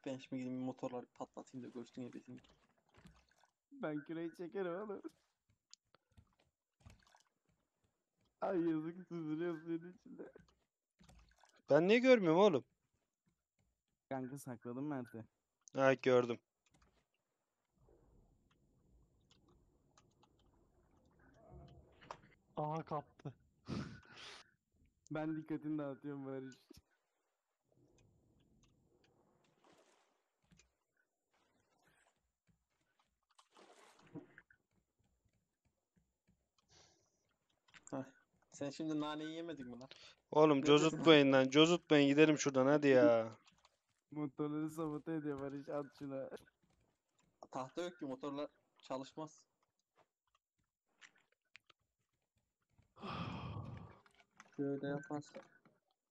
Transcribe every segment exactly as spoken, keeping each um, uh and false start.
Ben şimdi gideyim motorları patlatayım da görsün ebesini. Ben küreği çekerim oğlum. Ay yazık süzülüyor suyun içinde. Ben niye görmüyorum oğlum? Kanka sakladım Mert'i. Ha gördüm. Aha kaptı. Ben dikkatini dağıtıyorum Barış. Sen şimdi naneyi yemedin mi lan? Oğlum Neredesin? cozutmayın lan. Cozutmayın gidelim şuradan hadi ya. Motorları sabote ediyor Barış, at şuna. Tahta yok ki motorlar çalışmaz. Şöyle yaparsak.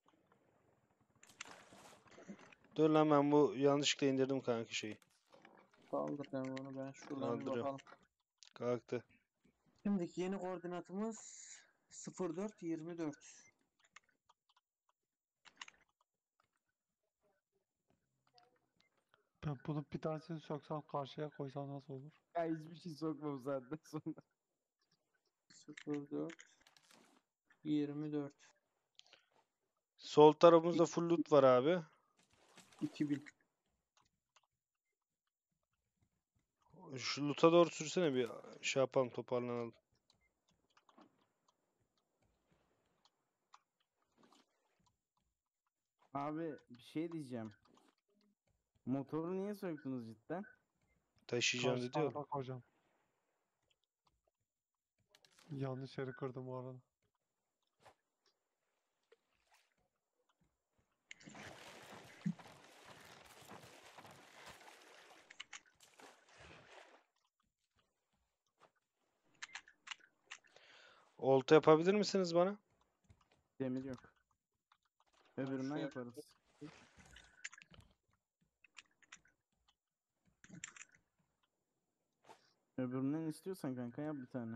Dur lan ben bu yanlışlıkla indirdim kanka şeyi. Kaldır ben onu ben şuradan bir Kaldırıyorum. bakalım. Kalktı. Şimdiki yeni koordinatımız sıfır dört yirmi dört. Ben bunu bir tanesini söksem karşıya koysam nasıl olur? Ya hiçbir şey sokma bu saatten sonra. sıfır dört yirmi dört. Sol tarafımızda full loot var abi. iki bin. Şu loot'a doğru sürsene bir şey yapalım toparlanalım. Abi bir şey diyeceğim. Motoru niye söktünüz cidden? Taşıyacağım Karşı dedi ya. tarafa koyacağım. Yanlış yeri kırdım bu arada. Olta yapabilir misiniz bana? Demir yok. Öbüründen şey- yaparız. Öbüründen istiyorsan kanka yap bir tane.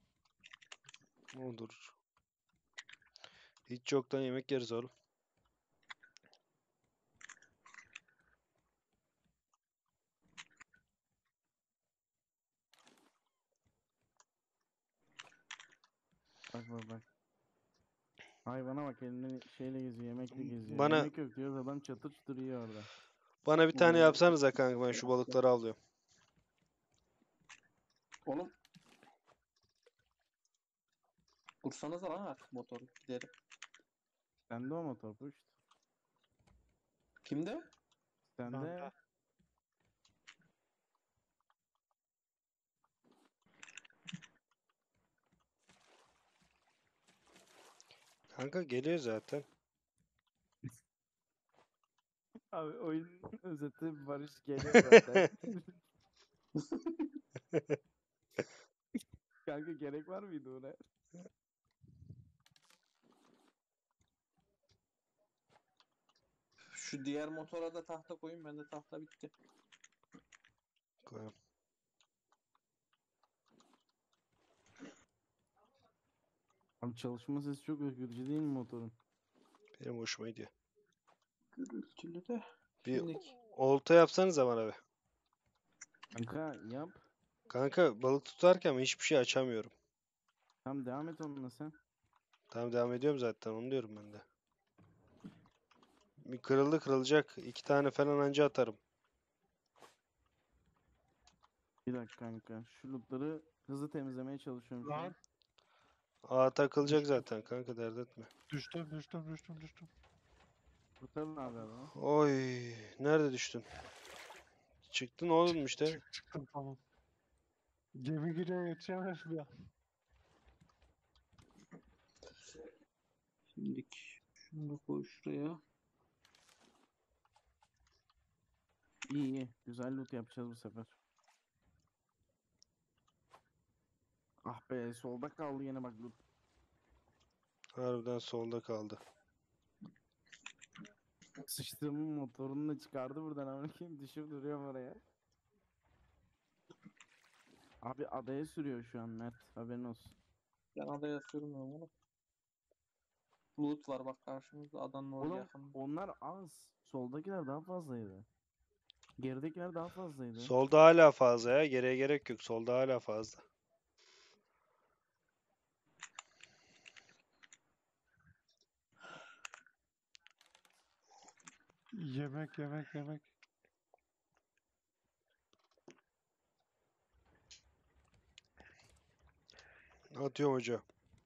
Olur. Hiç yoktan yemek yeriz oğlum. Bak bak bak. Hayvana bak, elinde şeyle geziyor, yemekle geziyor. Bana- Yemek yok diyoruz, adam çatır çutur yiyor orada. Bana bir tane Oo. yapsanıza kanka ben şu balıkları alıyorum. Oğlum. Kursanıza lan artık motoru gidelim. Sende o motor puşt. Kimde? Sende Bende. Kanka geliyor zaten. abi oyunun özeti Barış geliyor zaten. Kanka gerek var mıydı ona? Şu diğer motora da tahta koyun. Bende tahta bitti. Koyalım. Abi çalışma sesi çok ürkütücü değil mi motorun? Benim hoşuma gidiyor. Gürültülü de. Bir Şimdi olta yapsanıza bana be. Kanka yap. Kanka balık tutarken hiçbir şey açamıyorum. Tamam, devam et onunla sen. Tamam devam ediyorum zaten onu diyorum ben de. Bir kırıldı kırılacak. İki tane falan anca atarım. Bir dakika kanka. Şu lootları hızlı temizlemeye çalışıyorum şu an. Lan Aa takılacak zaten kanka dert etme. düştüm düştüm düştüm düştüm. Kurtarın abi adamı. Oy nerede düştün? Çıktın oğlum işte. Çık çıktım tamam. Gemi giriyor yetişemez ya. şimdiki şunu da koy şuraya. İyi iyi. Güzel loot yapacağız bu sefer. Ah be, solda kaldı yine bak loot. Harbiden solda kaldı. Sıçtığımın motorunu da çıkardı buradan, ama kim düşüp duruyorum oraya. Abi adaya sürüyor şu an Mert, haberin olsun. Ben adaya sürmüyorum oğlum. Loot var bak karşımızda adanın oraya Oğlum yakın. onlar az. Soldakiler daha fazlaydı. Geridekiler daha fazlaydı. Solda hala fazla ya. Geriye gerek yok. Solda hala fazla. Yemek yemek yemek. Atıyorum hoca.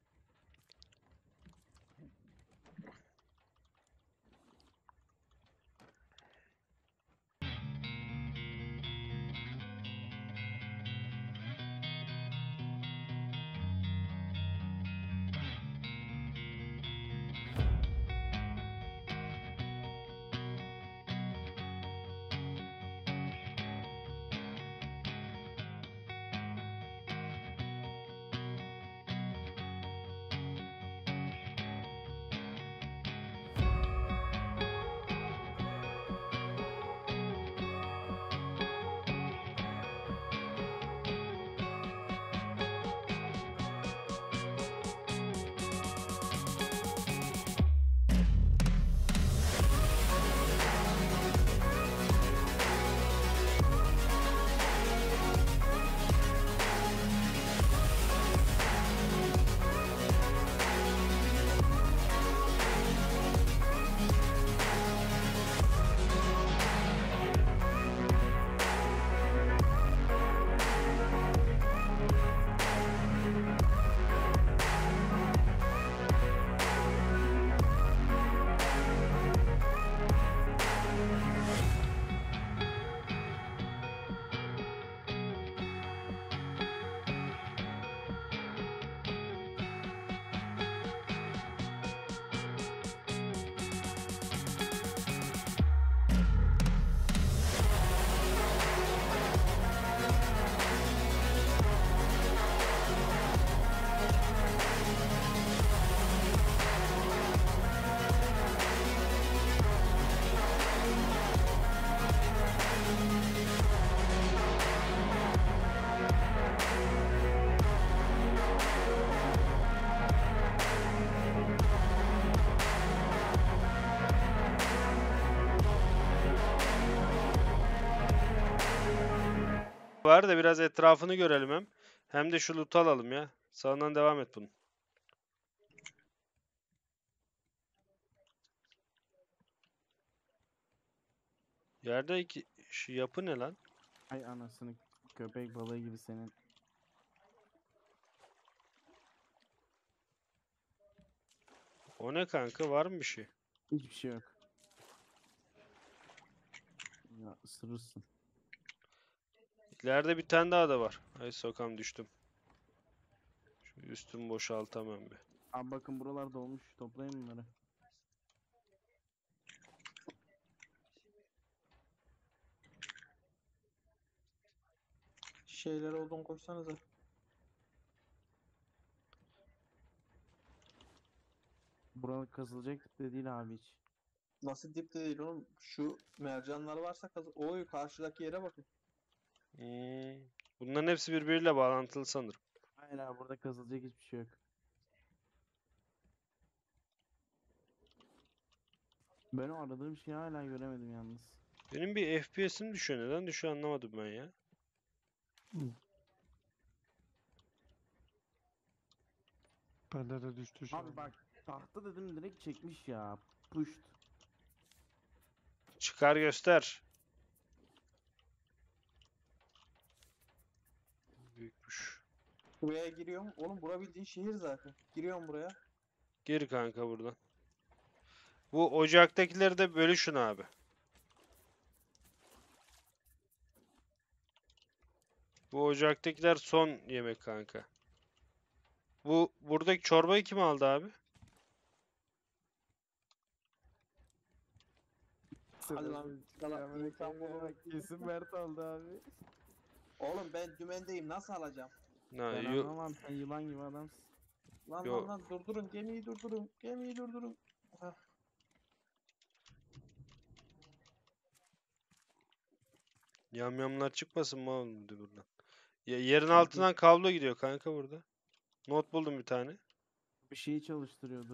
Var da biraz etrafını görelim hem. Hem de şu loot'u alalım ya. Sağından devam et bunun. Yerde iki şu yapı ne lan? Ay anasını, köpek balığı gibi senin. O ne kanka? Var mı bir şey? Hiçbir şey yok. Ya ısırırsın. İleride bir tane daha da var. Ay sokam düştüm. Şu üstümü boşaltamam bir. Abi bakın buralar dolmuş. Toplayın bunları. Şeyler olduğunu koysanıza. Buralar kazılacak de değil abi hiç. Nasıl dipte değil oğlum? Şu mercanlar varsa kazı. Oy karşıdaki yere bakın. Hmm. Bunların hepsi birbiriyle bağlantılı sanırım. Hayır abi, burada kazılacak hiçbir şey yok. Ben o aradığım şeyi hala göremedim yalnız. Benim bir F P S'im düşüyor. Neden düşüyor anlamadım ben ya. Bende de düştü şu Abi anda. bak, tahta dedim direkt çekmiş ya. Puşt. Çıkar göster. Büyükmüş. Buraya giriyorum. Oğlum bura bildiğin şehir zaten. Giriyorum buraya. Gir kanka buradan. Bu ocaktakileri de bölüşün abi. Bu ocaktakiler son yemek kanka. Bu buradaki çorbayı kim aldı abi? Hadi lan. Sana insan bulun. Kesin Mert aldı abi. Oğlum ben dümendeyim. Nasıl alacağım? Ha, Ben yo- anlamam, sen yılan gibi adamsın. Lan Yo. lan lan durdurun. Gemiyi durdurun. Gemiyi durdurun. Heh. Yamyamlar çıkmasın mı oğlum de buradan. Ya, yerin altından kablo gidiyor kanka burada. Not buldum bir tane. Bir şeyi çalıştırıyordur.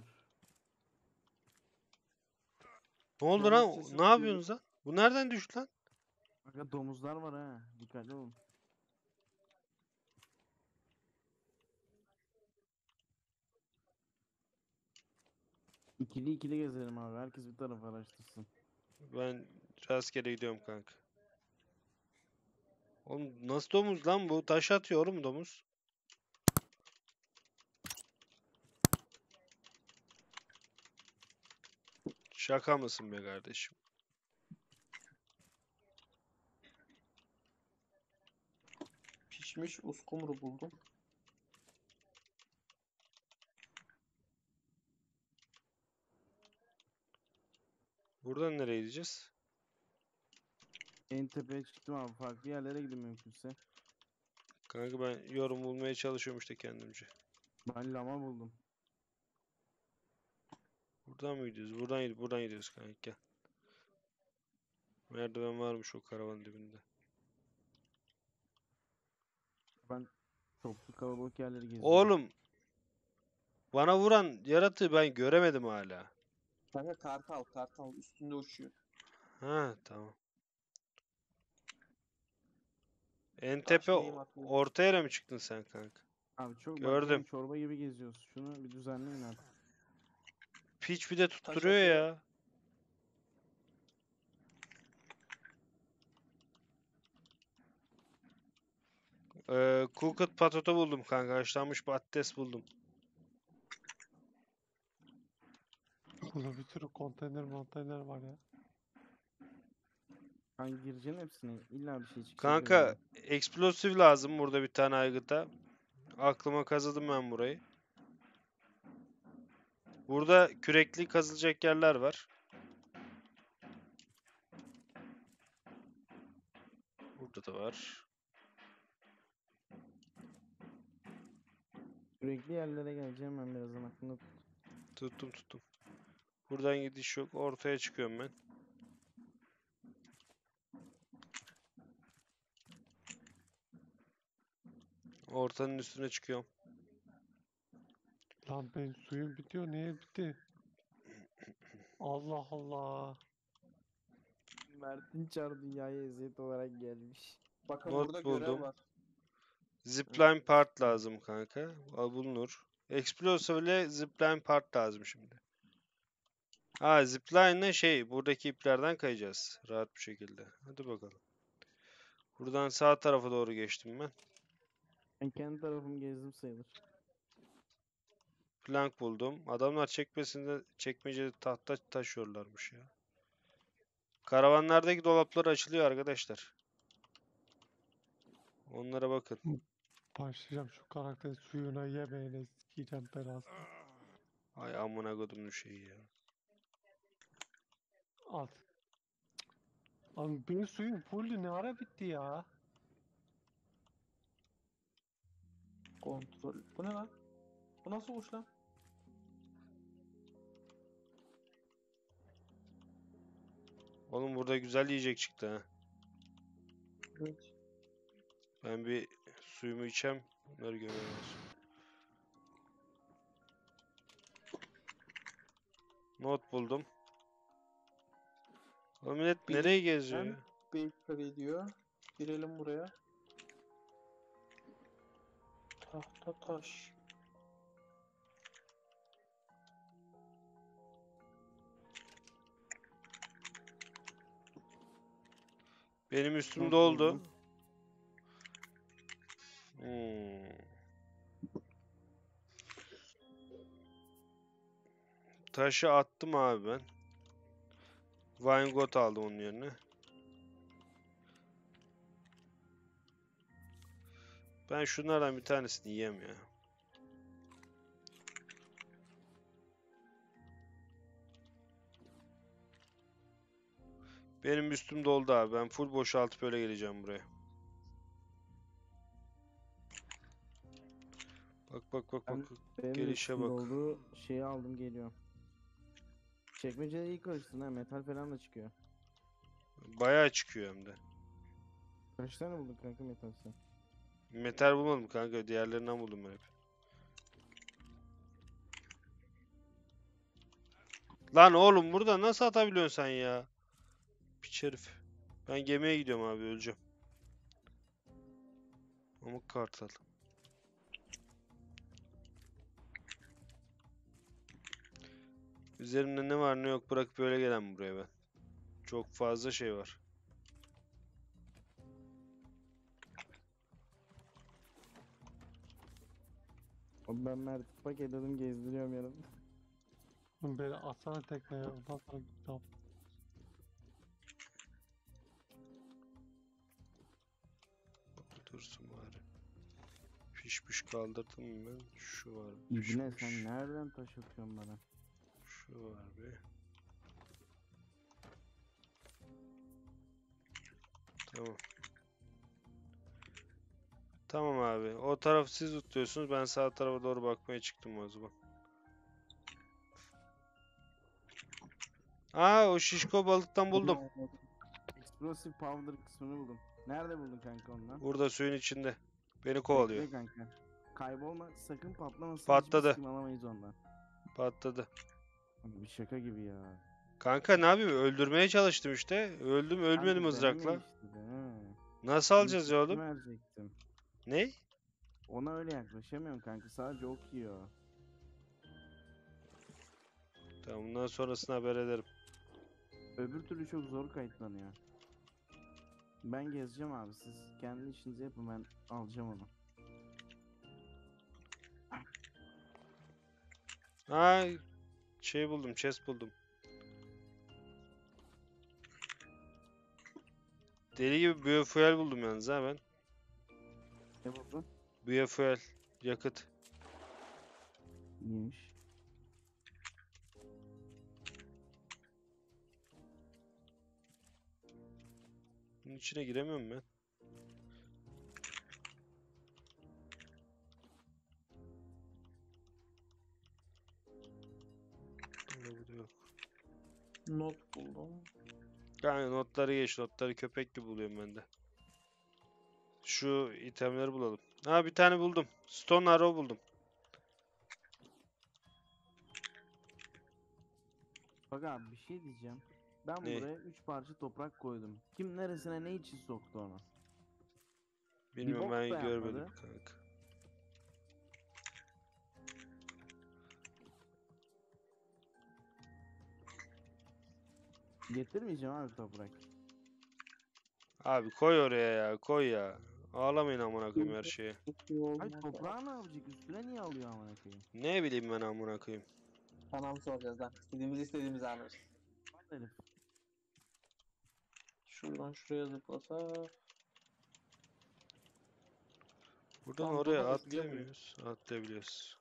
Ne oldu Yalnız lan? sesi Ne duyuyorum. yapıyorsunuz lan? Bu nereden düştü lan? Aga domuzlar var ha. Dikkatli olun. İkili ikili gezelim abi. Herkes bir taraf araştırsın. Ben rastgele gidiyorum kanka. Oğlum nasıl domuz lan bu? Taş atıyor oğlum domuz. Şaka mısın be kardeşim? Pişmiş uskumru buldum. Buradan nereye gideceğiz? En tepeye çıktım abi. Farklı yerlere gidin mümkünse. Kanka ben yorum bulmaya çalışıyorum işte kendimce. Ben lama buldum. Buradan mı gidiyoruz? Buradan gidiyoruz. Buradan gidiyoruz kanka. Gel. Merdiven varmış o karavan dibinde. Ben çoklu kalabalık yerleri geziyorum. Oğlum bana vuran yaratığı ben göremedim hala. Kanka kartal kartal üstünde uçuyor. Ha tamam. En Taş tepe neyim o- atıyor? orta yere mi çıktın sen kanka? Abi çok Gördüm. bakıyorum çorba gibi geziyoruz. Şunu bir düzenleyin artık. Piç bir de Taş tutturuyor atıyor. ya. Ee, cooked potato buldum kanka. Haşlanmış patates buldum. Burada bir sürü konteyner konteyner var ya. Ben gireceğim hepsine. İlla bir şey çıkacak Kanka önüme. explosive lazım burada bir tane aygıta. Aklıma kazıdım ben burayı. Burada kürekli kazılacak yerler var. Burada da var. Sürekli yerlere geleceğim ben birazdan aklımda tut. Tuttum tuttum. Buradan gidiş yok. Ortaya çıkıyorum ben. Ortanın üstüne çıkıyorum. Lan benim suyum bitiyor. Niye bitti? Allah Allah. Mert'in çar dünyaya eziyet olarak gelmiş. Bakın Not burada buldum. görev var. Zipline part lazım kanka. Al bulunur. Explosive ile zipline part lazım şimdi. Ha zipline'le şey buradaki iplerden kayacağız. Rahat bir şekilde. Hadi bakalım. Buradan sağ tarafa doğru geçtim ben. Ben kendi tarafımı gezdim sayılır. Plank buldum. Adamlar çekmesinde çekmecede tahta taşıyorlarmış ya. Karavanlardaki dolaplar açılıyor arkadaşlar. Onlara bakın. Başlayacağım şu karakterin suyuna yemeğine sikeceğim belasını. Ay amına kodumun şeyi ya. Al. Abi benim suyum full ne ara bitti ya? Kontrol. Bu ne lan? Bu nasıl uç lan? Oğlum burada güzel yiyecek çıktı ha. Evet. Ben bir suyumu içem. Bunları göremez. Not buldum. Oğlum millet Benim- nereye geziyor ben- ya? Bakery diyor. Girelim buraya. Tahta taş. Benim üstüm Not doldu. buldum. Hmm. Taşı attım abi ben. Vinegot aldım onun yerine. Ben şunlardan bir tanesini yiyeyim ya. Benim üstüm doldu abi. Ben full boşaltıp öyle geleceğim buraya. Bak bak bak Ben- bak. Benim de Gelişe üstümde bak. olduğu şeyi aldım geliyorum. Çekmecede iyi karıştın ha. Metal falan da çıkıyor. Bayağı çıkıyor hem de. Kaç tane buldun kanka metal sen? Metal bulmadım kanka. Diğerlerinden buldum ben hep. Lan oğlum burada nasıl atabiliyorsun sen ya? Piç herif. Ben gemiye gidiyorum abi, öleceğim. Amık kartal. Üzerimde ne var ne yok bırakıp böyle gelen buraya ben. Çok fazla şey var. Oğlum ben Mert paketledim gezdiriyorum yanımda. Oğlum beni atsana tekneye. Ondan sonra tamam. Dursun bari. Fiş piş kaldırdım mı ben? Şu var. İbne Pişmiş. sen nereden taş atıyorsun bana? Şu var be. Tamam. Tamam abi. O tarafı siz tutuyorsunuz. Ben sağ tarafa doğru bakmaya çıktım o zaman. Aa, o şişko balıktan buldum. Explosive powder kısmını buldum. Nerede buldun kanka ondan? Burada suyun içinde. Beni kovalıyor. Bekle kanka. Kaybolma sakın patlamasın. Patladı. Hiçbir sikim alamayız ondan. Patladı. Abi bir şaka gibi ya. Kanka ne yapayım? Öldürmeye çalıştım işte. Öldüm, ölmedim Kanka mızrakla. deneme işte, deneme. Nasıl alacağız ya İnisiyatif oğlum? verecektim. Ne? Ona öyle yaklaşamıyorum kanka. Sadece ok yiyor. Tamam, bundan sonrasını haber ederim. Öbür türlü çok zor kayıtlanıyor. Ben gezeceğim abi. Siz kendi işinizi yapın. Ben alacağım onu. Ha, şey buldum, chest buldum. Deli gibi biofuel buldum yalnız ha ben. Ne buldun? Biofuel, yakıt. İyiymiş. Bunun içine giremiyorum ben. Burada bu da yok. Not buldum. Yani notları geç, notları köpek gibi buluyorum ben de. Şu itemleri bulalım. Ha, bir tane buldum. Stone Arrow buldum. Bak abi bir şey diyeceğim. Ben Ne? buraya üç parça toprak koydum. Kim neresine ne için soktu onu? Bilmiyorum, bok ben da görmedim yapmadı. kanka. Getirmeyeceğim abi toprak. Abi koy oraya ya, koy ya. Ağlamayın amına koyayım her şeye. Çok iyi oldu. Ay toprağı ne yapacak? Üstüne niye alıyor amına koyayım? Ne bileyim ben amına koyayım. Sana mı soracağız lan? İstediğimiz istediğimizi alırız. Al herif. Şuradan şuraya zıplasa. Buradan Tamam, oraya buradan atlayabiliyor atlayamıyoruz. Atlayabiliyoruz.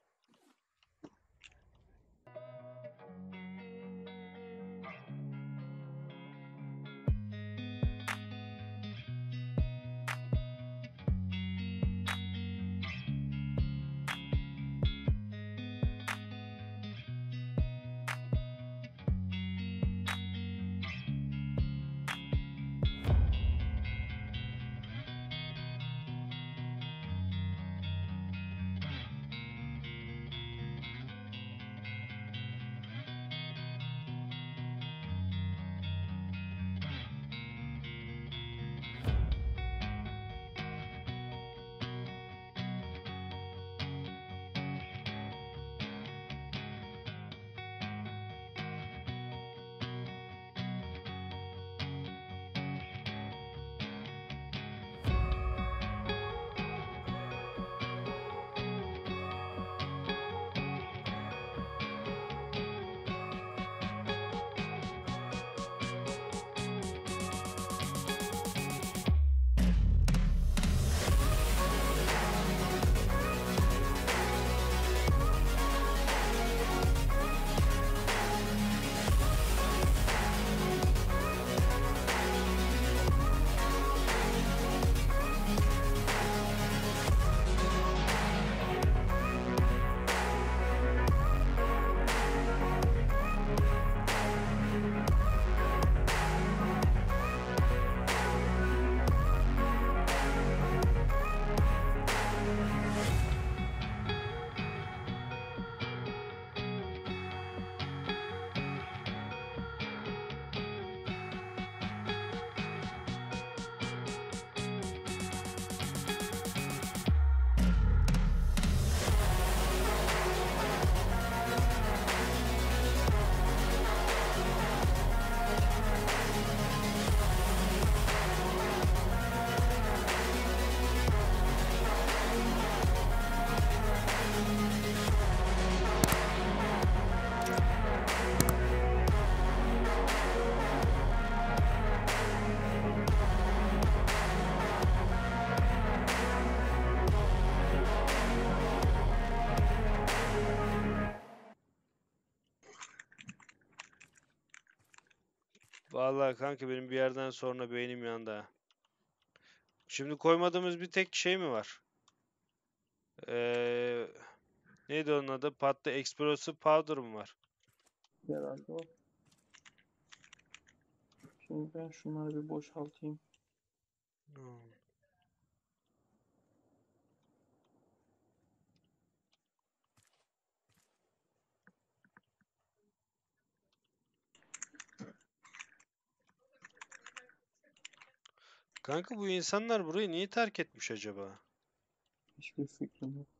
Vallahi kanka benim bir yerden sonra beynim yandı ha. Şimdi koymadığımız bir tek şey mi var? Ee, neydi onun adı? Patlı Explosive Powder mı var? Herhalde o. Şimdi ben şunları bir boşaltayım. Hmm. Kanka bu insanlar burayı niye terk etmiş acaba? Hiçbir fikrim yok.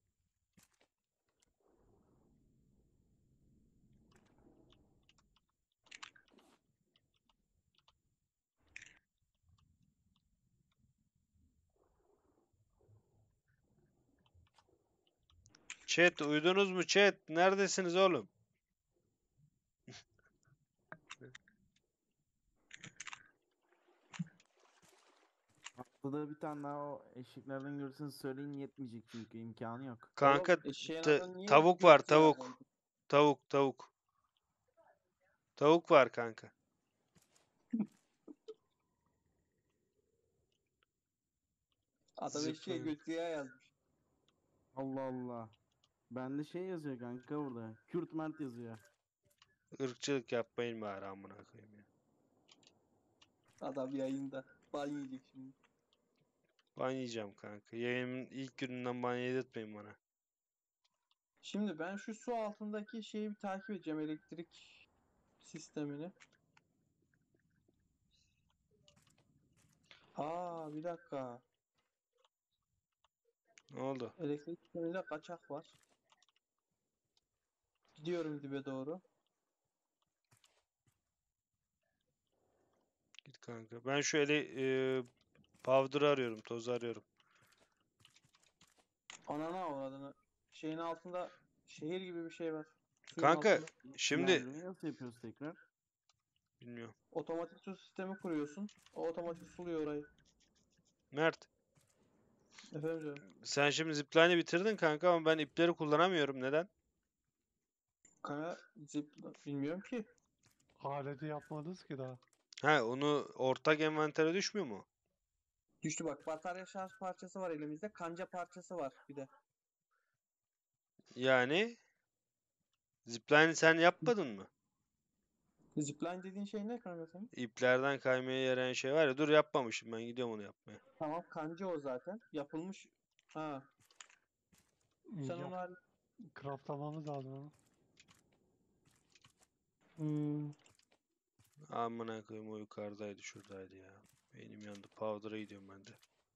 Chat uyudunuz mu chat? Neredesiniz oğlum? Haftada bir tane daha o eşeklerden görürseniz söyleyin, yetmeyecek çünkü imkanı yok. Kanka Oğlum eşeğin ta- adı niye tavuk var Gökçe ya? tavuk. Tavuk tavuk. Tavuk var kanka. Adam eşeğe Zıplayın. Gökçe'ye yazmış. Allah Allah. Bende şey yazıyor kanka burada. Kürt Mert yazıyor. Irkçılık yapmayın bari amına koyayım ya. Adam yayında. Ban yiyecek şimdi. Ban yiyeceğim kanka. Yayının ilk gününden ban yedirtmeyin bana. Şimdi ben şu su altındaki şeyi bir takip edeceğim. Elektrik sistemini. Aa bir dakika. Ne oldu? Elektrik sisteminde kaçak var. Gidiyorum dibe doğru. Git kanka. Ben şu ele e, powder'ı arıyorum, tozu arıyorum. Anana avradını. Şeyin altında şehir gibi bir şey var. Suyun Kanka altında. şimdi İlerlemeyi nasıl yapıyoruz tekrar? bilmiyorum. Otomatik su sistemi kuruyorsun. O otomatik suluyor orayı. Mert, Efendim canım. sen şimdi zipline'ı bitirdin kanka ama ben ipleri kullanamıyorum. Neden? Kaya zip bilmiyorum ki. Aleti yapmadınız ki daha. Ha, onu ortak envantere düşmüyor mu? Düştü bak. Batarya şarj parçası var elimizde. Kanca parçası var bir de. Yani zipline'ı sen yapmadın mı? Zipline dediğin şey ne kanka senin? İplerden kaymaya yarayan şey var ya. Dur yapmamışım ben gidiyorum onu yapmaya. Tamam kanca o zaten. Yapılmış. Ha. Sen Yap, onu hal... craftlamamız lazım onu. Hmm. Amına koyayım o yukarıdaydı şuradaydı ya. Benim yandı. Powder'a gidiyorum ben de.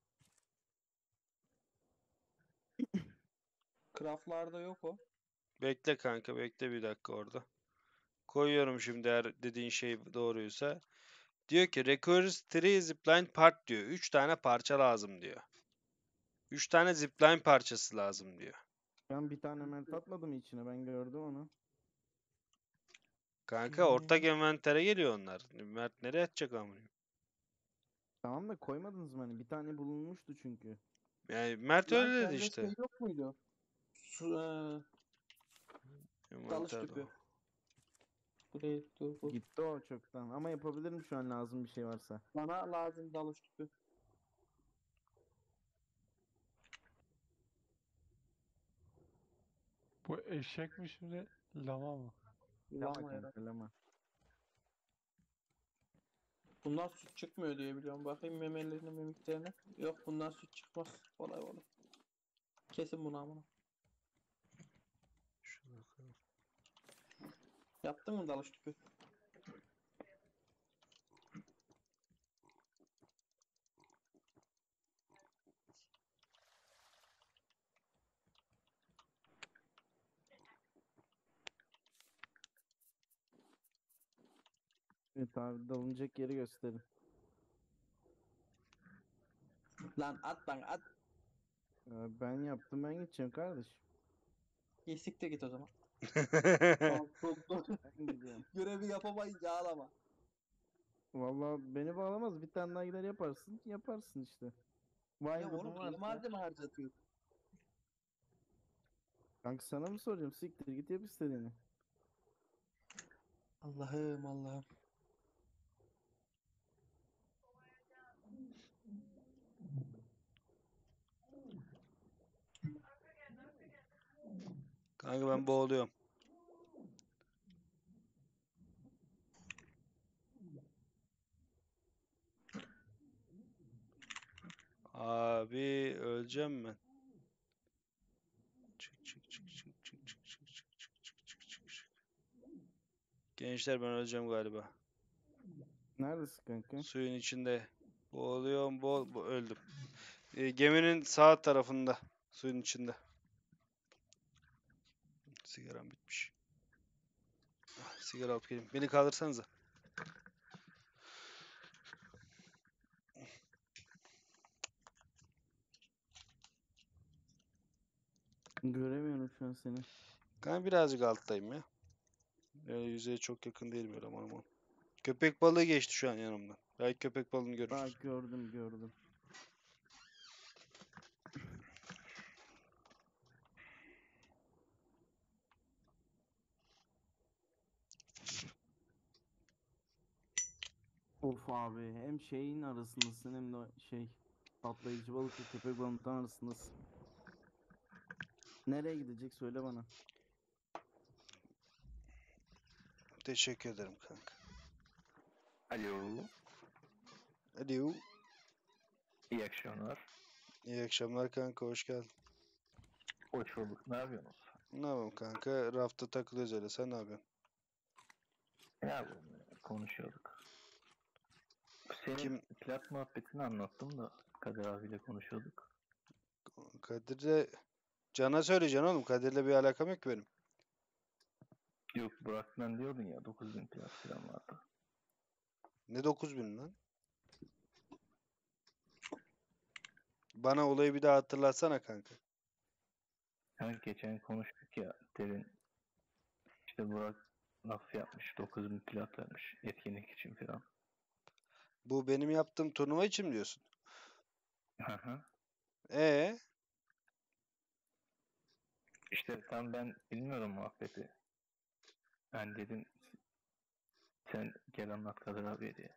Craftlarda yok o. Bekle kanka bekle bir dakika orada. Koyuyorum şimdi eğer dediğin şey doğruysa. Diyor ki requires three zipline part diyor. üç tane parça lazım diyor. üç tane zipline parçası lazım diyor. Ben bir tane Mert atmadım içine, ben gördüm onu. Kanka ortak envantere geliyor onlar. Mert nereye atacak amına? Tamam da koymadınız mı hani? Bir tane bulunmuştu çünkü. Yani Mert Lan öyle dedi sende işte. şey yok muydu? Su, eee, dalış Envanterde tüpü. o. Buraya dur bu. Gitti o çoktan. Ama yapabilirim şu an, lazım bir şey varsa. Bana lazım dalış tüpü. Bu eşek mi şimdi? Lama mı? Lama Lama herhalde. kanka, lama. Bunlar süt çıkmıyor diye biliyorum. Bakayım memelerine, mimiklerine. Yok bunlar süt çıkmaz. Kolay kolay. Kesin bunu amına. Şuna bakalım. Yaptın mı dalış tüpü? Evet abi, dalınacak yeri gösterin. Lan at lan at. Ee, ben yaptım, ben gideceğim kardeş. İyi siktir git o zaman. Tamam, dur, dur. Ben gidiyorum. Görevi yapamayınca ağlama. Vallahi beni bağlamaz. Bir tane daha gider yaparsın. Yaparsın işte. Ya Wildwood'un oğlum niye varsa. malzeme harcatıyorsun? Kanka sana mı soracağım? Siktir git, yap istediğini. Allah'ım Allah'ım. Kanka ben boğuluyorum. Abi öleceğim ben. Çık çık çık çık çık çık çık çık çık çık çık çık çık. Gençler ben öleceğim galiba. Neredesin kanka? Suyun içinde. Boğuluyorum, boğul, bo- öldüm. E, geminin sağ tarafında. Suyun içinde. Sigaram bitmiş. Ah, sigara alıp geleyim. Beni kaldırsanıza. Göremiyorum şu an seni. Ben birazcık alttayım ya. E, yüzeye çok yakın değilim öyle aman aman. Köpek balığı geçti şu an yanımdan. Belki köpek balığını görürüz. Bak gördüm gördüm. Of abi hem şeyin arasındasın hem de şey patlayıcı balıkla köpek balığından arasındasın. Nereye gidecek söyle bana. Teşekkür ederim kanka. Alo, Alo. iyi akşamlar. İyi akşamlar kanka, hoş geldin. Hoş bulduk. Ne yapıyorsunuz? Ne yapalım kanka? Rafta takılıyoruz öyle. Sen ne yapıyorsun? Ne yapalım ya? Konuşuyorduk. Senin Kim? plat muhabbetini anlattım da Kadir abiyle konuşuyorduk. Kadir'le... Can'a söyleyeceksin oğlum. Kadir'le bir alakam yok ki benim. Yok Burak'tan diyordun ya dokuz bin plat falan vardı. Ne dokuz bin lan? Bana olayı bir daha hatırlatsana kanka. Hani geçen konuştuk ya derin işte Burak laf yapmış dokuz bin plat vermiş etkinlik için falan. Bu benim yaptığım turnuva için mi diyorsun? Hı hı. Ee, İşte tam ben bilmiyorum muhabbeti. Ben dedim sen gel anlat Kadir abi diye.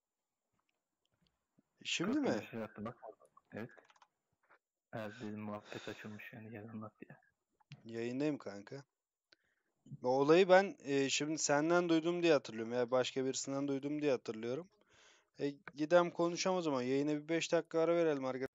şimdi Kırk mi? mesaj attı bak. Evet. Evet dedim muhabbet açılmış yani gel anlat diye. Yayındayım kanka. O olayı ben e, şimdi senden duydum diye hatırlıyorum. Ya başka birisinden duydum diye hatırlıyorum. E, gidem konuşalım o zaman. Yayına bir beş dakika ara verelim arkadaşlar.